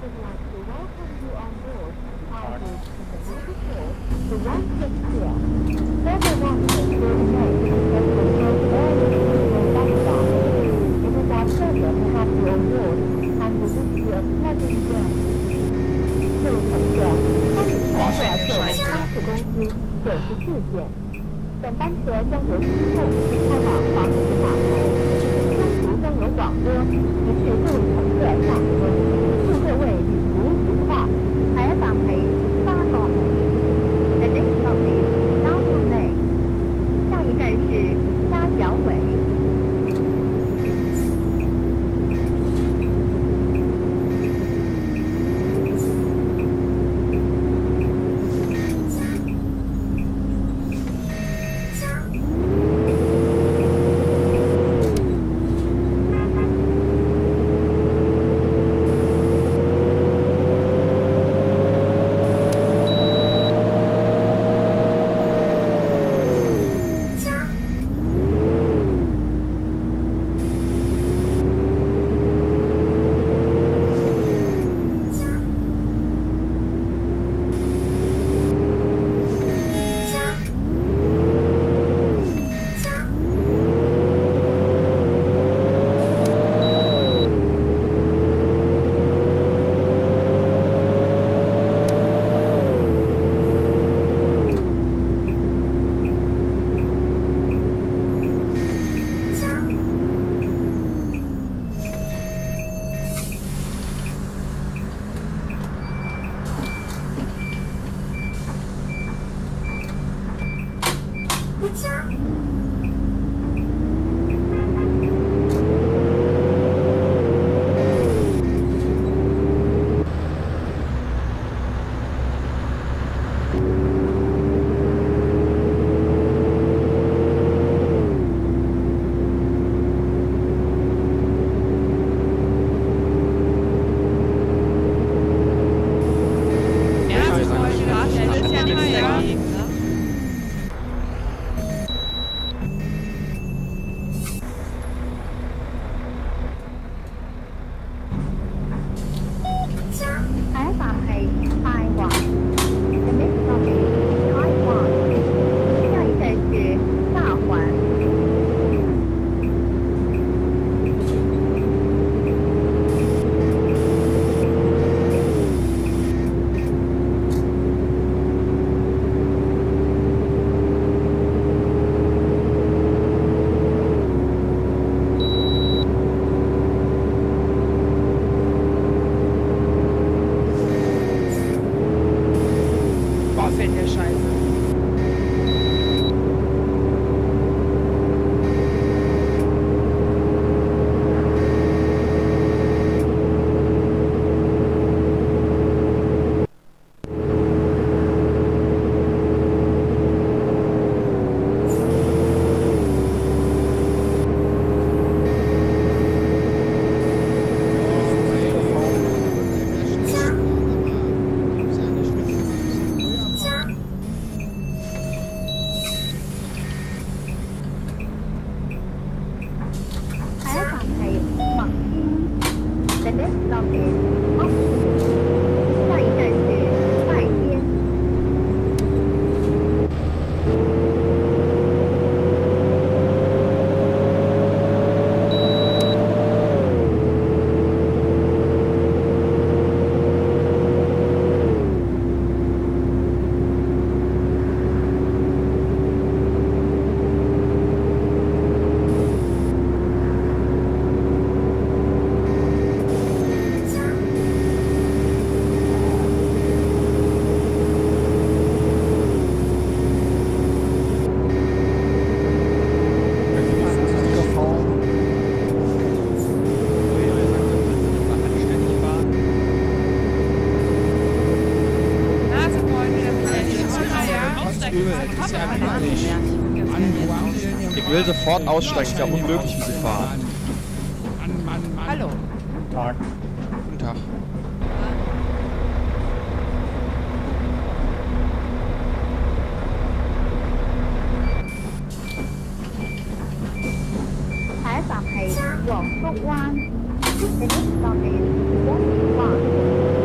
本班车将由西站开往黄石码头，中途将有广播提示各位乘客下车，祝各位旅途愉快。下一站係沙角尾 ，The next stop is Sago Lake， 下一站是沙角尾。 Ich will sofort aussteigen, ist ja unmöglich, wie sie fahren. Hallo. Guten Tag. Guten Tag. 下一站係黃竹灣，The next stop is 黃竹灣。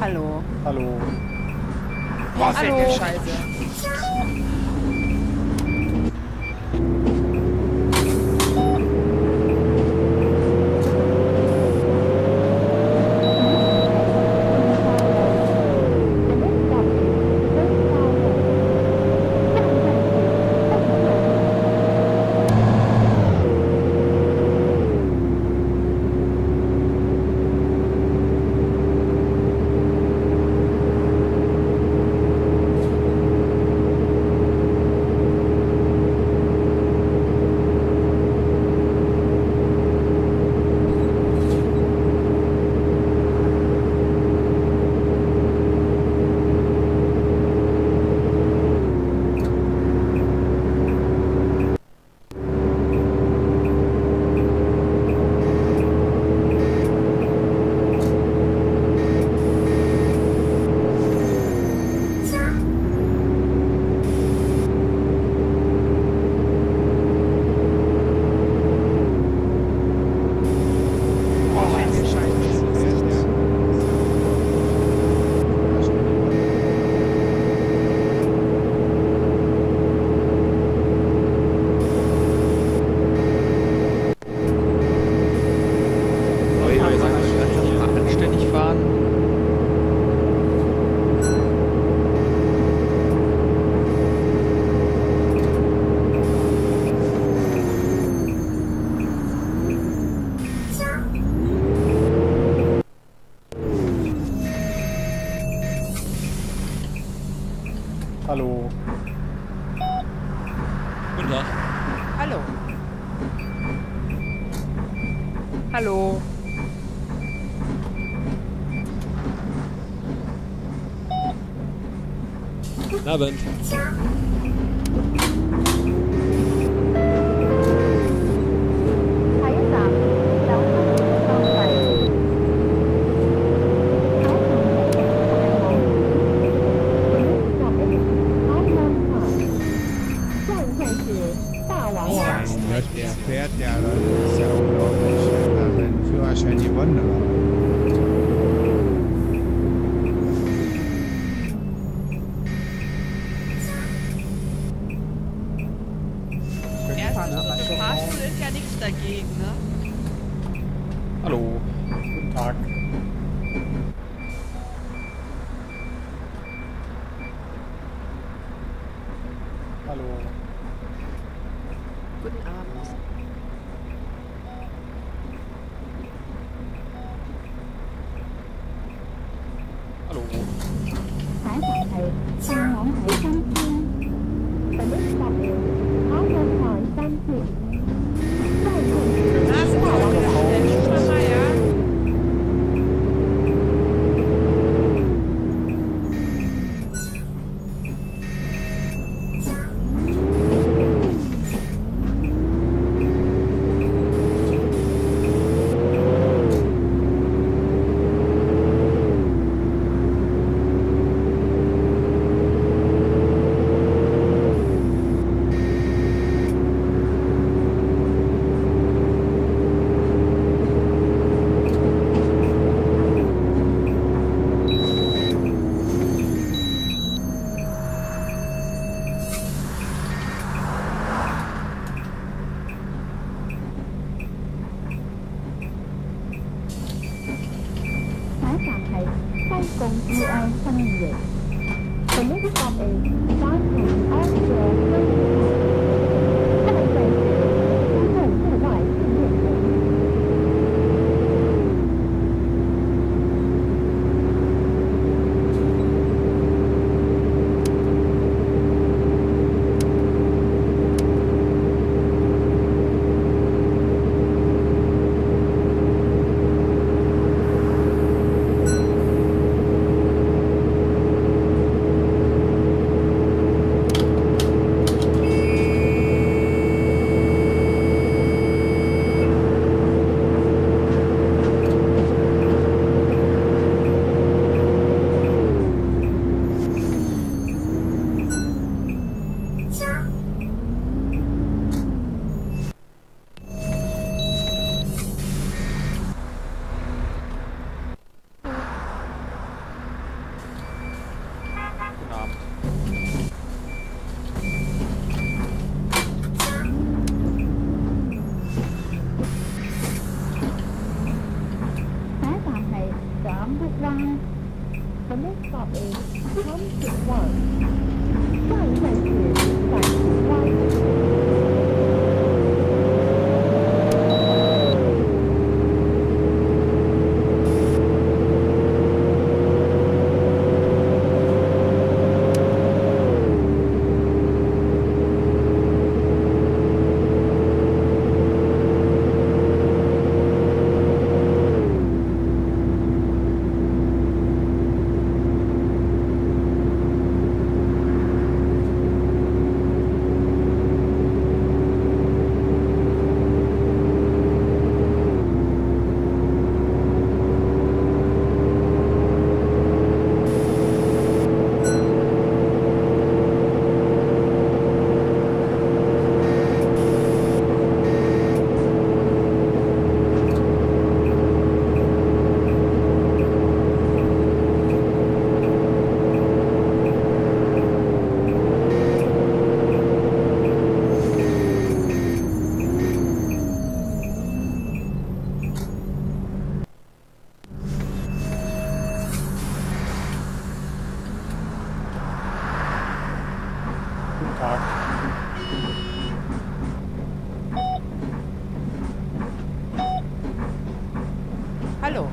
Hallo. Hallo. Boah, fällt Hallo. der Scheiße. Anständig fahren. Hallo. Guten Tag. Hallo. Hallo. Guten Abend. Der fährt ja, das ist ja unglaublich. Er hat seinen Führerschein gewonnen, aber. Erstens, Fahrstuhl ist ja nichts dagegen, ne? Hallo. Guten Tag. Hallo. Guten Abend. Hallo. 采访係上網睇新鮮，本地十年，考入台新鮮，真係 Na, sind wir wieder schnell. Schon mal, ja? UI 新營。The next stop is Southern Offshore Terminal. 下一站是公共户外训练营。 湾。The next stop is Changchun Wan. 下一站是返程湾。 Guten Tag. Hallo.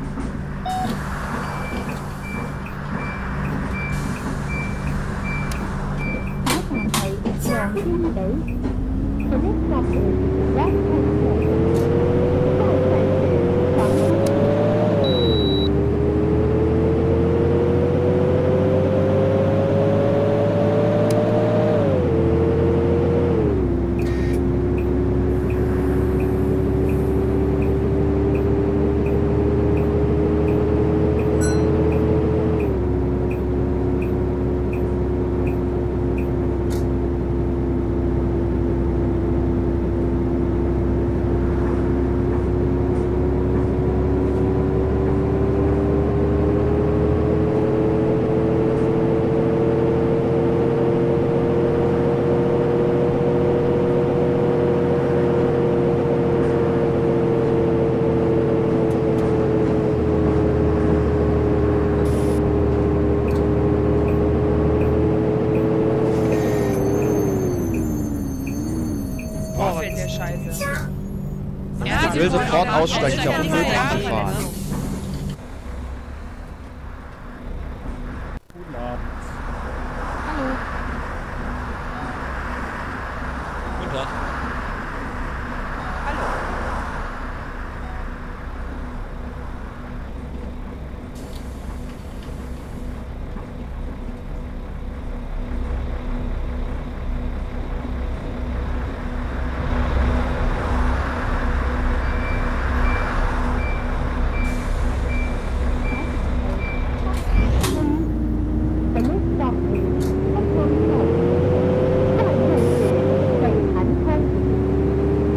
The next stop is West Coast. 下一站是长春。 Oh, fällt der Scheiße. Ja, Ich will sofort aussteigen, ist ja unmöglich zu fahren. Guten Abend. Guten Tag. Hallo. The next stop is Hong Kong Road. 下一站是北潭滩。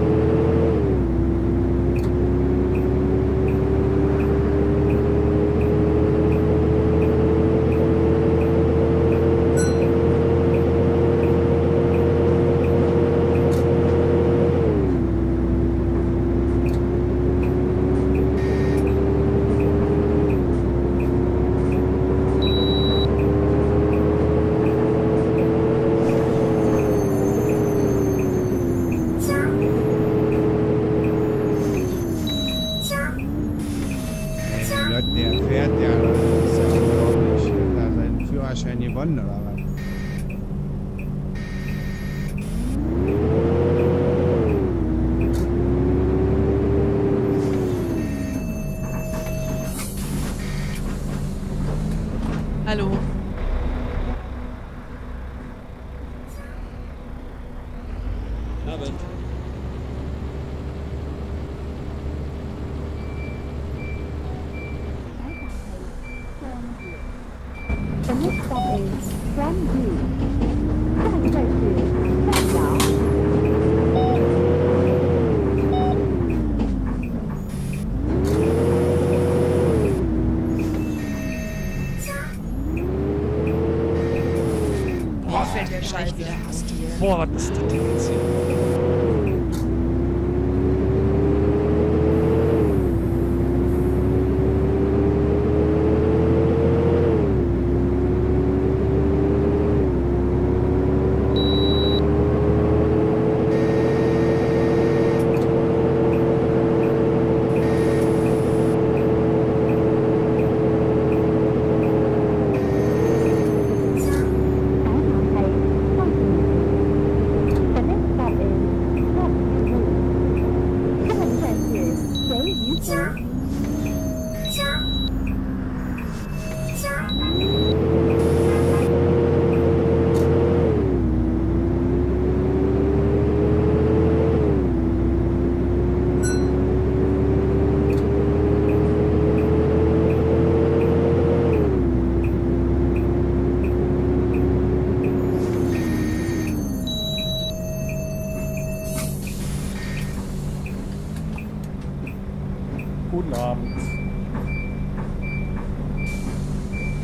Der fährt ja, das ist ja unglaublich. Hat er seinen Führerschein gewonnen oder was? Hallo. Abend. The next stop is Grandview. 下一站是站桥。 Boah, fällt der Scheiße. Boah, was ist das denn jetzt hier?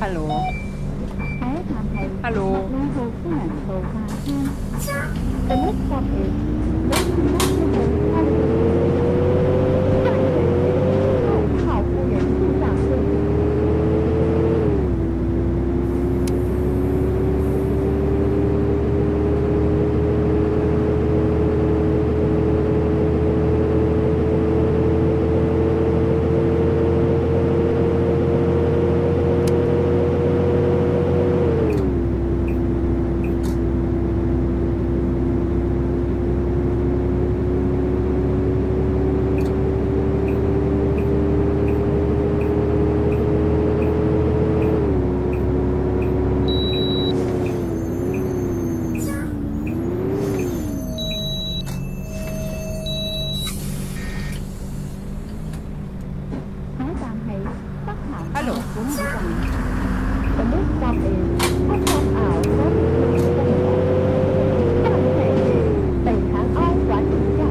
Hallo. Hallo. The next stop is号夫人路上车。 Hallo. The next stop is Thác Thông Ảo Quốc Thương Tân Lộ. 下一站是北潭凹管理站。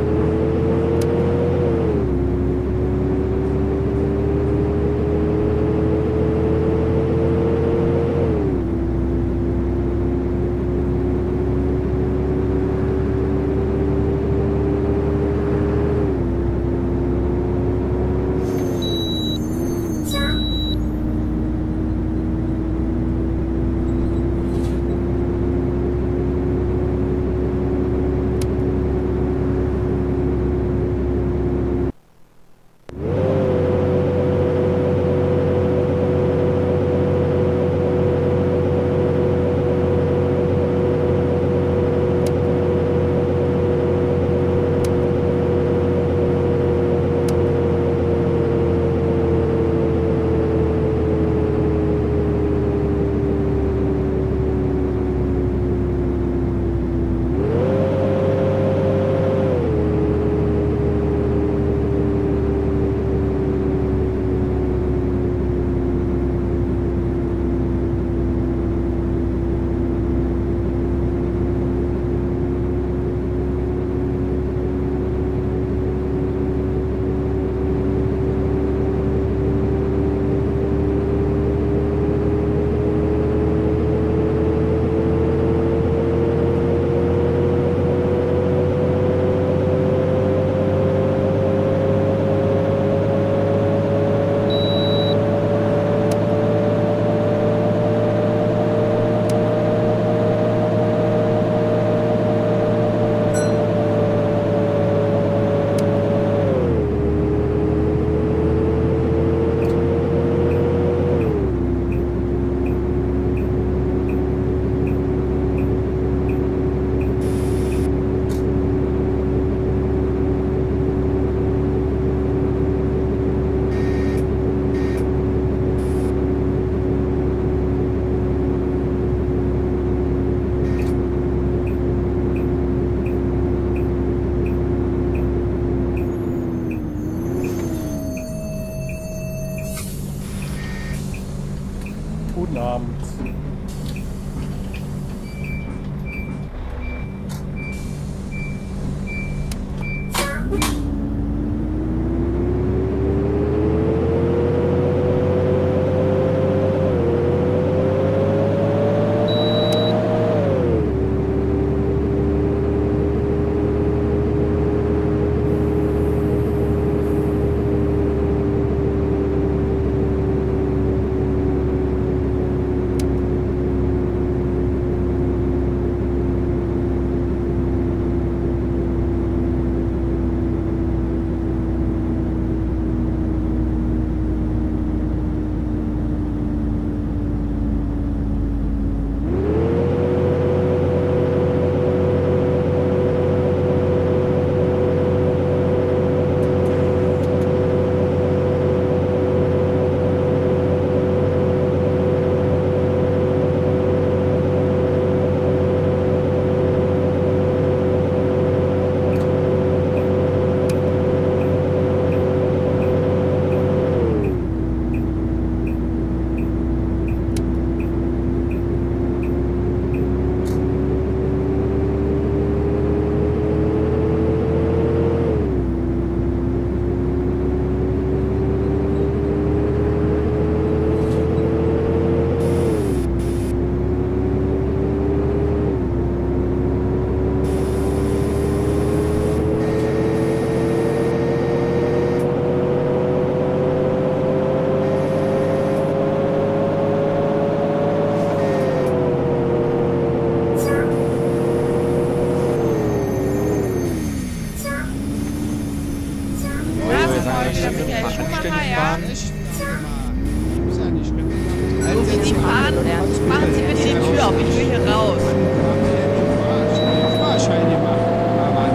Guten Abend. ja. Ist ja nicht gemacht. Sie fahren, machen Sie bitte die Tür auf, ich will hier raus. Fahrschein gemacht. Mann.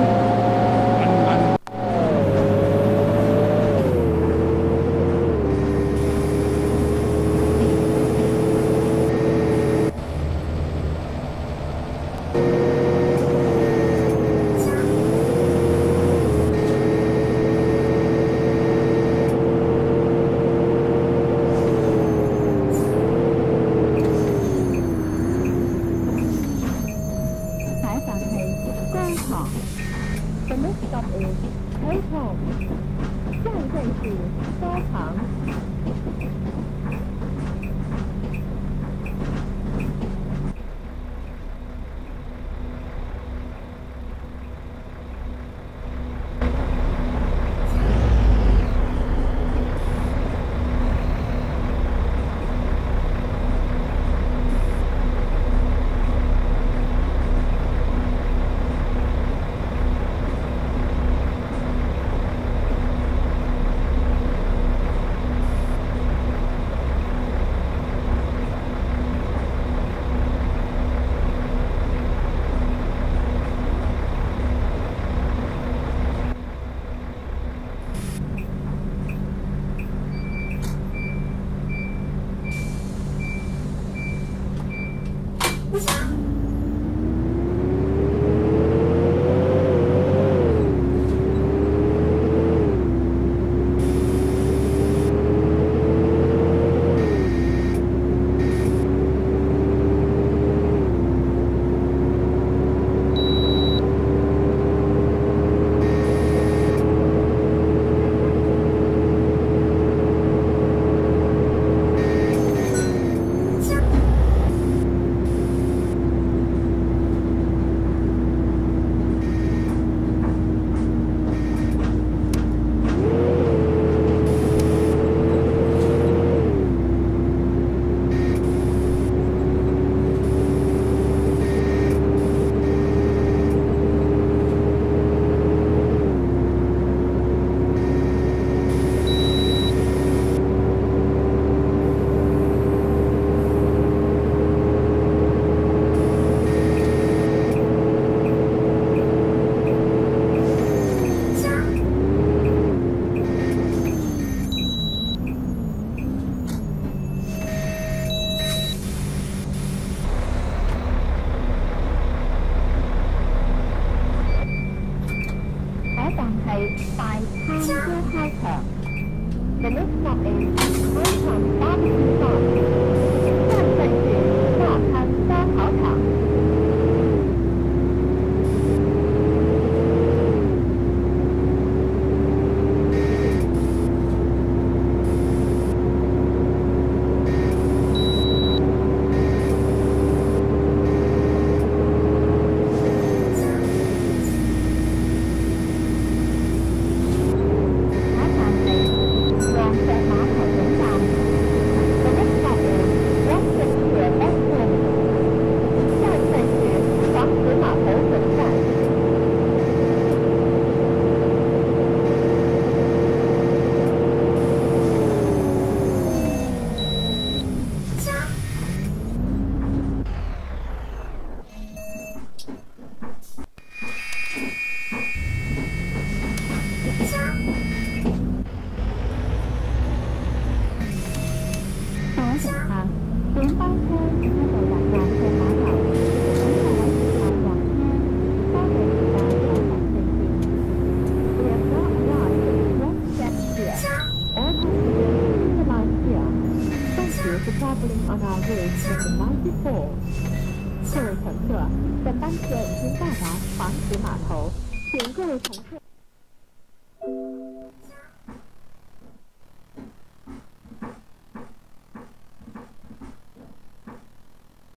The next stop is Haikou. 下一站是高唐。The next stop is Haikou Barbecue Farm. 下一站是大滩烧烤场。Traveling on our route number 94。各位乘客，本班车已经到达黄石码头，请各位乘客。